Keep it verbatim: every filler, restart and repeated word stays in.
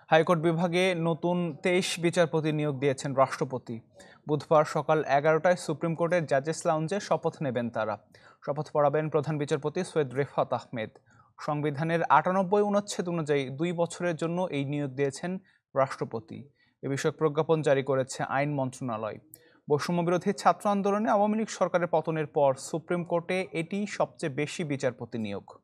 High court বিভাগে নতুন তেইশ বিচারপতি নিয়োগ দিয়েছেন রাষ্ট্রপতি। বুধবার সকাল এগারোটায় সুপ্রিম কোর্টের জাজেস লাউঞ্জে শপথ নেবেন তারা। শপথ পড়াবেন প্রধান বিচারপতি সৈয়দ রেফাত আহমেদ। সংবিধানের আটানব্বই অনুচ্ছেদ অনুযায়ী দুই বছরের জন্য এই নিয়োগ দিয়েছেন রাষ্ট্রপতি। এ বিষয়ে প্রজ্ঞাপন জারি করেছে আইন মন্ত্রণালয়। বৈষম্যবিরোধী ছাত্র আন্দোলনে আওয়ামী লীগ সরকারের পতনের পর সুপ্রিম কোর্টে এটি সবচেয়ে বেশি বিচারপতি নিয়োগ।